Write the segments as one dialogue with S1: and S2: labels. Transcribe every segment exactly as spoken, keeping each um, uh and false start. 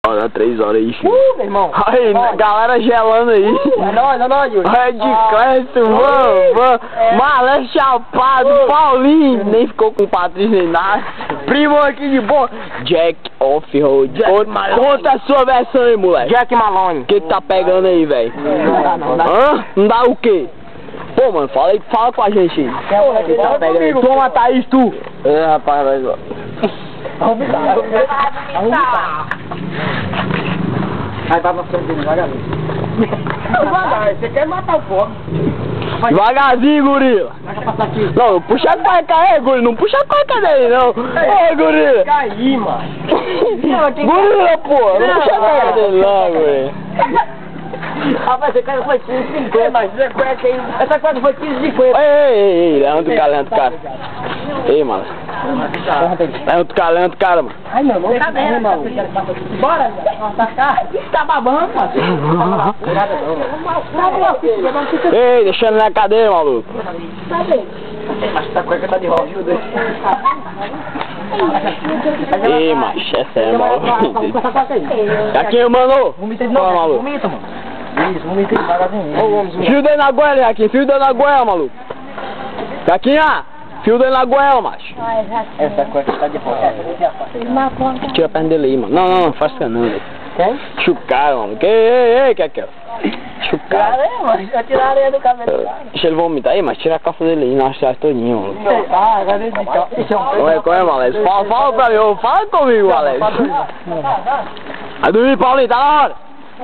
S1: Olha, três horas aí, filho.
S2: Uh, meu irmão.
S1: Aí,
S2: Olha.
S1: Galera gelando aí.
S2: É nóis, é nóis, Yuri.
S1: Red
S2: Ah.
S1: Clécio, vamos, vamos.
S2: É.
S1: Malé Chapado,
S2: Uh.
S1: Paulinho. Nem ficou com o Patrício nem nada. Primo aqui de boa. Jack Off-Road.
S2: Jack
S1: Conta,
S2: Malone.
S1: conta a sua versão aí, moleque.
S2: Jack Malone.
S1: O que tu tá pegando aí, velho?
S2: Não dá, não dá.
S1: Hã? Não dá o quê? Pô, mano, fala aí, fala com a gente aí.
S2: O que tá pegando aí?
S1: Toma, Thaís, tu. É, rapaz, vai lá.
S2: Vamos vomitar. Vamos vomitar. Aí vai pra frente dele, devagarzinho. Devagar, você quer matar o pobre.
S1: Devagarzinho, gorila.
S2: Deixa eu passar aqui.
S1: Não, puxa a cueca aí, gorila. Não puxa a cueca dele, não. Ô, gorila.
S2: Caí, mano.
S1: Gorila, pô. Não puxa a cueca dele, não, gorila.
S2: Rapaz, esse cara foi quinze e cinquenta. Essa coisa foi quinze e cinquenta.
S1: Ei, ei, ei. Levanta o cara, levanta o cara. Ei, mano. Levanta o cara, levanta o cara, mano.
S2: Ai, meu irmão, tá vendo, mano? Bora, atacar. Tá babando, mano.
S1: Ei, deixando na cadeira, maluco.
S2: Acho que essa cueca tá de roda.
S1: Ei, macho, essa é maluco. Aqui, mano.
S2: Vomita de
S1: Fala,
S2: novo,
S1: maluco.
S2: vomita, mano. Isso, vomita devagarzinho.
S1: Fio dele na goela, Jaquinho. Fio dele na goela, maluco. Jaquinho, fio dele na goela, macho.
S2: Essa cueca tá de roda.
S1: Tira a perna dele aí, mano. Não, não, não, faz isso não, velho.
S2: Quem?
S1: Chucar, mano. Que, ei, ei, que que é? Chucar.
S2: Cara, mano, eu tirar a areia do cabelo.
S1: Deixa ele vomitar aí, mas tira a calça dele aí, não acha todinho, mano.
S2: Ah, agora ele fica.
S1: Como é, como é, Alex? Fala, fala pra mim, ô, fala comigo, Alex. Vai dormir, Paulinho, tá na hora.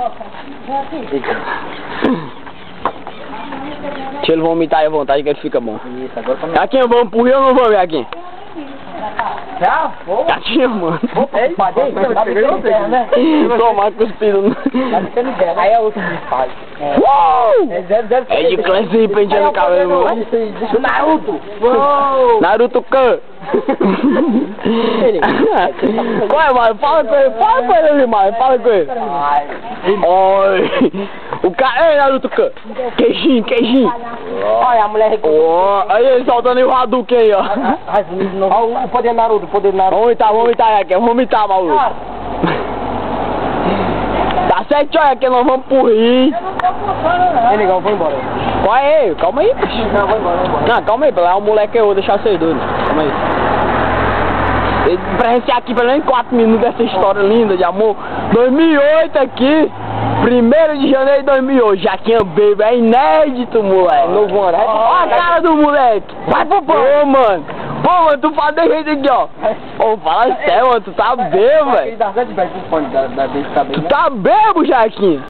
S1: Deixa ele vomitar aí à vontade que ele fica bom.
S2: Isso, agora tá.
S1: Jaquinho, vamos pro Rio ou não vamos, Jaquinho?
S2: Já? Vou.
S1: Jaquinho, mano.
S2: Ei, padei, tá ficando terra, né?
S1: Tomar cuspido.
S2: Tá ficando terra. Aí é outro que faz.
S1: Uou!
S2: É zero, zero.
S1: É de classe aí, penteando o cabelo, mano.
S2: Do Naruto. Uou!
S1: Naruto Kan. Ué, mano, fala com ele, fala com ele ali, mano, fala com ele. Oi. O cara, ei, Naruto Kan. Queijinho, queijinho.
S2: Olha a mulher.
S1: Ó, aí ele soltando o Hadouken aí, ó.
S2: Olha o poder Naruto, o poder Naruto.
S1: Vamos imitar, vamos imitar, Jaquinho, vamos imitar, maluco. Tá certo, olha, que nós vamos pro Rio.
S2: Ei, negão, vou embora.
S1: Qual é ele? Calma aí, bicho.
S2: Não, vou embora, vou embora.
S1: Não, calma aí, pelo menos o moleque eu vou deixar vocês dois. Calma aí. Ele presenciar aqui pelo menos quatro minutos dessa história linda de amor. dois mil e oito aqui, primeiro de janeiro de dois mil e oito. Jaquinho Baby, é inédito, moleque.
S2: Novo ano.
S1: Olha a cara do moleque. Vai pro pão. Ô, mano. Pô, mano, tu fala desse jeito aqui, ó. Ô, fala sério, mano, tu tá bêbado, velho.
S2: Dá sete velho pro fone da da
S1: Tu tá bêbado, Jaquinho.